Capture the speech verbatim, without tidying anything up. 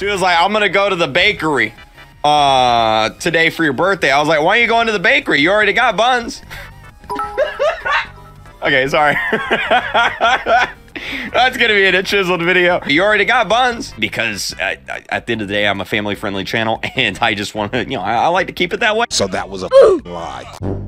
She was like, I'm gonna go to the bakery uh, today for your birthday. I was like, why are you going to the bakery? You already got buns. Okay, sorry. That's gonna be in a chiseled video. You already got buns because uh, at the end of the day, I'm a family-friendly channel, and I just want to, you know, I, I like to keep it that way. So that was a lie.